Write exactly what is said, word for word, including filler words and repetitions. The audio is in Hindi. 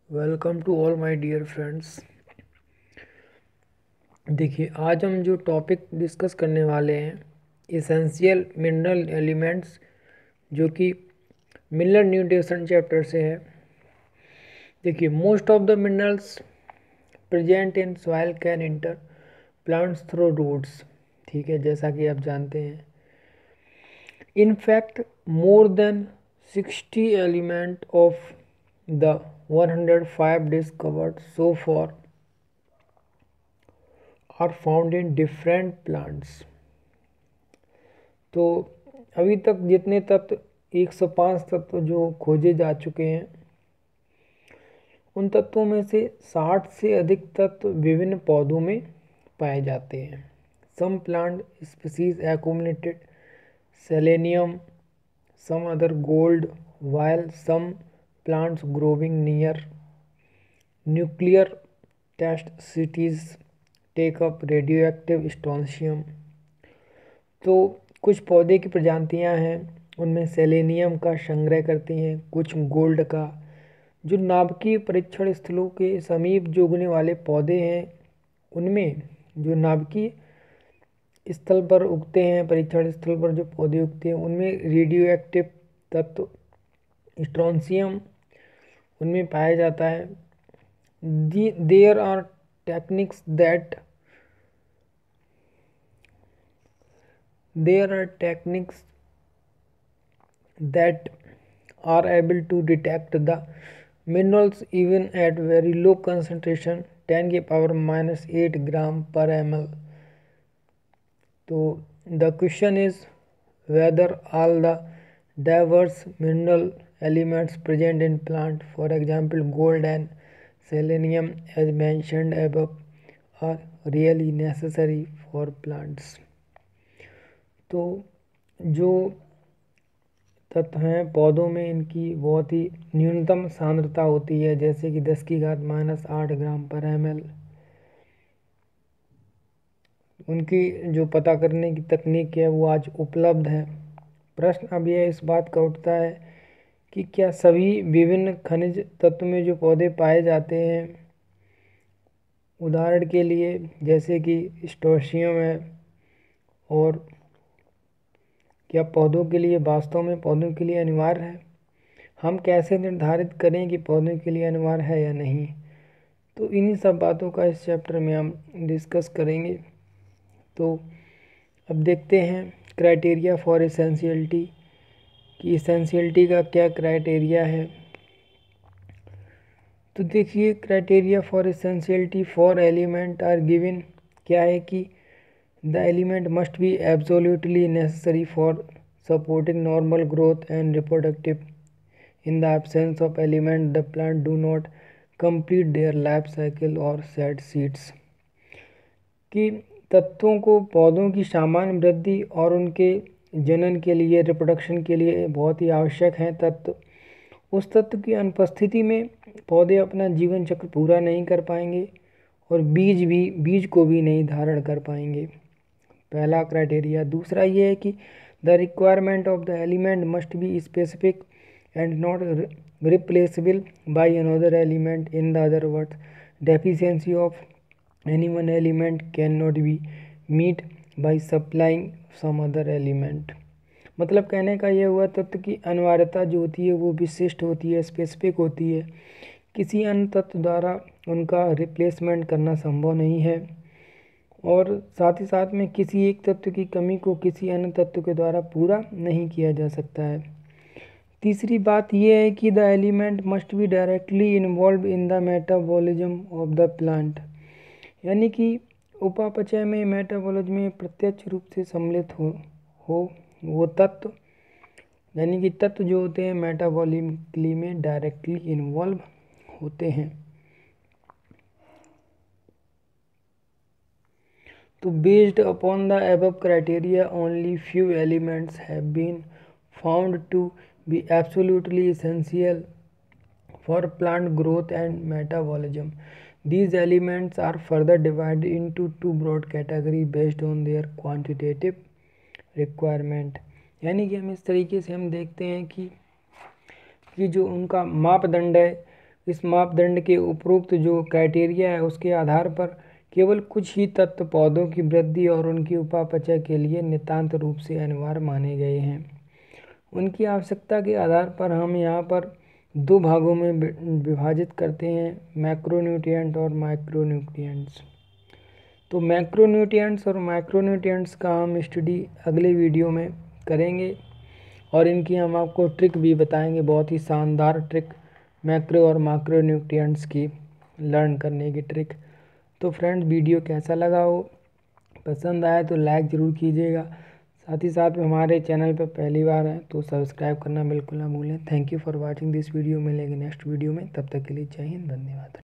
Welcome to all my dear friends. देखिए, आज हम जो टॉपिक डिस्कस करने वाले हैं इसेंशियल मिनरल एलिमेंट्स, जो कि मिनरल न्यूट्रिशन चैप्टर से है। देखिए, most of the minerals present in soil can enter plants through roots. ठीक है, जैसा कि आप जानते हैं। In fact, more than sixty elements of the one hundred five discovered so far are found in different plants. तो अभी तक जितने तत्व एक सौ पाँच तत्व जो खोजे जा चुके हैं, उन तत्वों में से साठ से अधिक तत्व विभिन्न पौधों में पाए जाते हैं। Some plant species accumulated selenium, some other gold, while some plants growing near nuclear test cities take up radioactive strontium। तो कुछ पौधे की प्रजातियां हैं, उनमें सेलेनियम का संग्रह करती हैं, कुछ गोल्ड का। जो नाभिकीय परीक्षण स्थलों के समीप जो उगने वाले पौधे हैं, उनमें जो नाभिकीय स्थल पर उगते हैं, परीक्षण स्थल पर जो पौधे उगते हैं, उनमें रेडियो एक्टिव तत्व स्ट्रोंशियम उनमें पाया जाता है। There are techniques that there are techniques that are able to detect the minerals even at very low concentration, ten की power minus eight gram per ml। तो the question is whether all the diverse mineral elements present in plant, for example gold and selenium as mentioned above, are really necessary for plants। तो जो तत्व हैं पौधों में, इनकी बहुत ही न्यूनतम सांद्रता होती है, जैसे कि दस की घात माइनस आठ ग्राम पर एम एल। उनकी जो पता करने की तकनीक है वो आज उपलब्ध है। प्रश्न अब यह इस बात का उठता है कि क्या सभी विभिन्न खनिज तत्व में जो पौधे पाए जाते हैं, उदाहरण के लिए जैसे कि स्ट्रोंशियम है, और क्या पौधों के लिए वास्तव में पौधों के लिए अनिवार्य है? हम कैसे निर्धारित करें कि पौधों के लिए अनिवार्य है या नहीं? तो इन्हीं सब बातों का इस चैप्टर में हम डिस्कस करेंगे। तो अब देखते हैं क्राइटेरिया फॉर एसेंशियलिटी, कि एसेंशियलिटी का क्या क्राइटेरिया है। तो देखिए, criteria for essentiality for element are given. क्या है कि the element must be absolutely necessary for supporting normal growth and reproductive. In the absence of element, the plant do not complete their life cycle or shed seeds। कि तत्वों को पौधों की सामान्य वृद्धि और उनके जनन के लिए, रिप्रोडक्शन के लिए बहुत ही आवश्यक हैं तत्व। उस तत्व की अनुपस्थिति में पौधे अपना जीवन चक्र पूरा नहीं कर पाएंगे और बीज भी बीज को भी नहीं धारण कर पाएंगे। पहला क्राइटेरिया। दूसरा ये है कि the requirement of the element must be specific and not replaceable by another element। In the other words, deficiency of any one element cannot be met by supplying some other element। मतलब कहने का यह हुआ, तत्व की अनिवार्यता जो होती है वो विशिष्ट होती है, स्पेसिफिक होती है। किसी अन्य तत्व द्वारा उनका रिप्लेसमेंट करना संभव नहीं है, और साथ ही साथ में किसी एक तत्व की कमी को किसी अन्य तत्व के द्वारा पूरा नहीं किया जा सकता है। तीसरी बात यह है कि the element must be directly involve in the metabolism of the plant. यानी कि उपापचय में, मेटाबॉलिज्म में प्रत्यक्ष रूप से सम्मिलित हो हो वो तत्व, यानी कि तत्व जो होते हैं मेटाबॉलिकली में डायरेक्टली इन्वॉल्व होते हैं। तो based upon the above criteria only few elements have been found to be absolutely essential for plant growth and metabolism। These elements are further divided into two broad categories based on their quantitative requirement। यानी कि हम इस तरीके से हम देखते हैं कि कि जो उनका मापदंड है इस मापदंड के उपरोक्त जो क्राइटेरिया है उसके आधार पर केवल कुछ ही तत्व पौधों की वृद्धि और उनकी उपापचय के लिए नितांत रूप से अनिवार्य माने गए हैं। उनकी आवश्यकता के आधार पर हम यहाँ पर दो भागों में विभाजित करते हैं, मैक्रोन्यूट्रिएंट और माइक्रोन्यूट्रिएंट्स। तो मैक्रोन्यूट्रिएंट्स और माइक्रोन्यूट्रिएंट्स का हम स्टडी अगले वीडियो में करेंगे और इनकी हम आपको ट्रिक भी बताएंगे, बहुत ही शानदार ट्रिक मैक्रो और माइक्रोन्यूट्रिएंट्स की लर्न करने की ट्रिक। तो फ्रेंड्स, वीडियो कैसा लगा हो, पसंद आया तो लाइक ज़रूर कीजिएगा। साथ ही साथ में हमारे चैनल पर पहली बार है तो सब्सक्राइब करना बिल्कुल ना भूलें। Thank you for watching this video. मिलेंगे नेक्स्ट वीडियो में, तब तक के लिए जय हिंद, धन्यवाद।